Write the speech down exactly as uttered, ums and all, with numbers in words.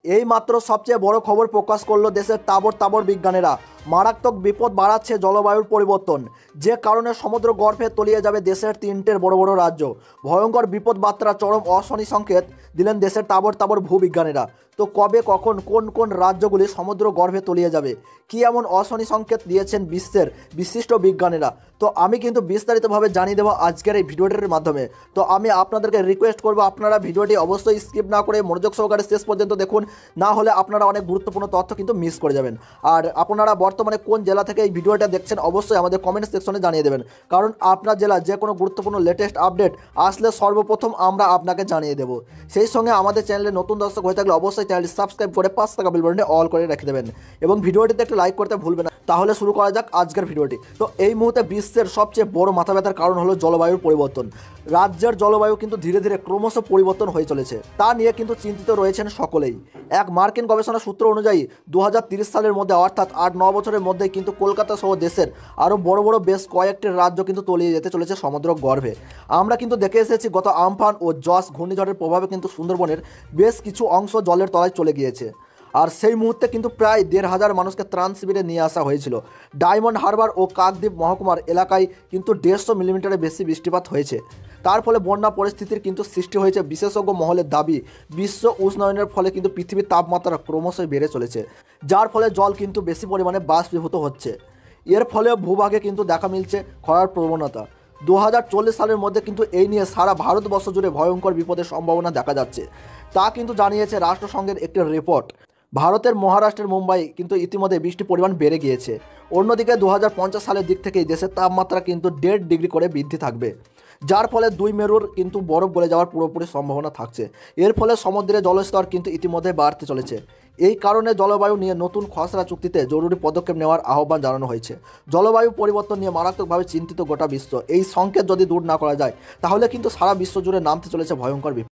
এই মাত্র সবচেয়ে বড় খবর প্রকাশ করলো দেশের তাবড় তাবড় বিজ্ঞানীরা। মারাত্মক বিপদ বাড়াচ্ছে জলবায়ুর পরিবর্তন, যে কারণে সমুদ্র গর্ভে তলিয়ে যাবে দেশের তিনটের বড় বড় রাজ্য। ভয়ঙ্কর বিপদ বার্তা, চরম অশনি সংকেত দিলেন দেশের তাবড় তাবড় ভূবিজ্ঞানীরা। তো কবে, কখন, কোন কোন রাজ্যগুলি সমুদ্র গর্ভে তলিয়ে যাবে, কি এমন অশনি সংকেত দিয়েছেন বিশ্বের বিশিষ্ট বিজ্ঞানীরা, তো আমি কিন্তু বিস্তারিতভাবে জানিয়ে দেবো আজকের এই ভিডিওটির মাধ্যমে। তো আমি আপনাদেরকে রিকোয়েস্ট করবো, আপনারা ভিডিওটি অবশ্যই স্কিপ না করে মনোযোগ সহকারে শেষ পর্যন্ত দেখুন, না হলে আপনারা অনেক গুরুত্বপূর্ণ তথ্য কিন্তু মিস করে যাবেন। আর আপনারা বর্তমানে কোন জেলা থেকে এই ভিডিওটা দেখছেন অবশ্যই আমাদের কমেন্ট সেকশনে জানিয়ে দেবেন, কারণ আপনার জেলা যে কোনো গুরুত্বপূর্ণ লেটেস্ট আপডেট আসলে সর্বপ্রথম আমরা আপনাকে জানিয়ে দেবো। সেই সঙ্গে আমাদের চ্যানেলে নতুন দর্শক হয়ে থাকলে অবশ্যই চ্যানেলটি সাবস্ক্রাইব করে পাঁচ টাকা বেল বাটনে অল করে রেখে দেবেন এবং ভিডিওটিতে একটু লাইক করতে ভুলবেন না। তাহলে শুরু করা যাক আজকের ভিডিওটি। তো এই মুহূর্তে বিশ্বের সবচেয়ে বড় মাথা ব্যথার কারণ হলো জলবায়ুর পরিবর্তন। রাজ্যের জলবায়ু কিন্তু ধীরে ধীরে ক্রমশ পরিবর্তন হয়ে চলেছে, তা নিয়ে কিন্তু চিন্তিত রয়েছেন সকলেই। এক মার্কিন গবেষণা সূত্র অনুযায়ী দু হাজার তিরিশ সালের মধ্যে, অর্থাৎ আট ন বছরের মধ্যেই কিন্তু কলকাতা সহ দেশের আরও বড় বড় বেশ কয়েকটি রাজ্য কিন্তু তলিয়ে যেতে চলেছে সমুদ্র গর্ভে। আমরা কিন্তু দেখে এসেছি গত আমফান ও জস ঘূর্ণিঝড়ের প্রভাবে কিন্তু সুন্দরবনের বেশ কিছু অংশ জলের তলায় চলে গিয়েছে। আর সেই মুহূর্তে কিন্তু প্রায় দেড় হাজার মানুষকে ত্রাণ শিবিরে নিয়ে আসা হয়েছিল। ডায়মন্ড হারবার ও কাকদ্বীপ মহকুমার এলাকায় কিন্তু দেড়শো মিলিমিটারের বেশি বৃষ্টিপাত হয়েছে। তার ফলে বন্যা পরিস্থিতির কিন্তু সৃষ্টি হয়েছে। বিশেষজ্ঞ মহলের দাবি, বিশ্ব উষ্ণায়নের ফলে কিন্তু পৃথিবীর তাপমাত্রা ক্রমশই বেড়ে চলেছে, যার ফলে জল কিন্তু বেশি পরিমাণে বাষ্পীভূত হচ্ছে। এর ফলে ভূভাগে কিন্তু দেখা মিলছে খরার প্রবণতা। দু হাজার চল্লিশ সালের মধ্যে কিন্তু এই নিয়ে সারা ভারতবর্ষ জুড়ে ভয়ঙ্কর বিপদের সম্ভাবনা দেখা যাচ্ছে, তা কিন্তু জানিয়েছে রাষ্ট্রসংঘের একটি রিপোর্ট। ভারতের মহারাষ্ট্রের মুম্বাই কিন্তু ইতিমধ্যে বৃষ্টির পরিমাণ বেড়ে গিয়েছে। অন্যদিকে দু হাজার পঞ্চাশ সালের দিক থেকেই দেশের তাপমাত্রা কিন্তু দেড় ডিগ্রি করে বৃদ্ধি থাকবে, যার ফলে দুই মেরুর কিন্তু বরফ গলে যাওয়ার পুরোপুরি সম্ভাবনা থাকছে। এর ফলে সমুদ্রের জলস্তর কিন্তু ইতিমধ্যে বাড়তে চলেছে। এই কারণে জলবায়ু নিয়ে নতুন খসড়া চুক্তিতে জরুরি পদক্ষেপ নেওয়ার আহ্বান জানানো হয়েছে। জলবায়ু পরিবর্তন নিয়ে মারাত্মকভাবে চিন্তিত গোটা বিশ্ব। এই সংকেত যদি দূর না করা যায়, তাহলে কিন্তু সারা বিশ্ব জুড়ে নামতে চলেছে ভয়ঙ্কর বিপদ।